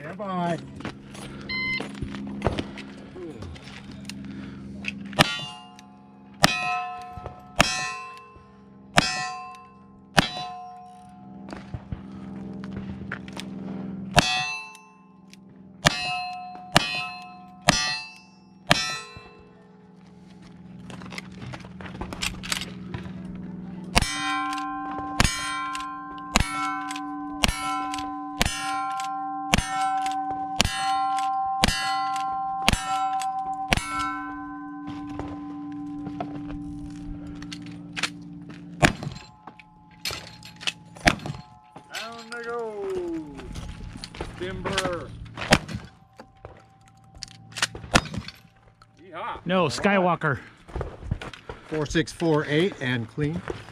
Stand by. Down they go. Timber. Yeehaw. No, Skywalker. 4648 and clean.